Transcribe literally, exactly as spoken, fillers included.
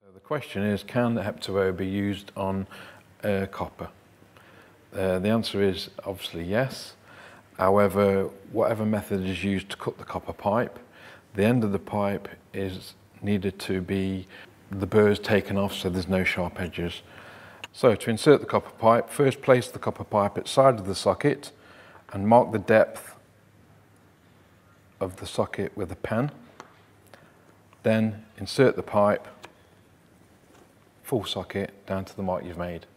The question is, can the Heptaway be used on uh, copper? Uh, the answer is obviously yes. However, whatever method is used to cut the copper pipe, the end of the pipe is needed to be the burrs taken off so there's no sharp edges. So to insert the copper pipe, first place the copper pipe at the side of the socket and mark the depth of the socket with a pen. Then insert the pipe full socket down to the mark you've made.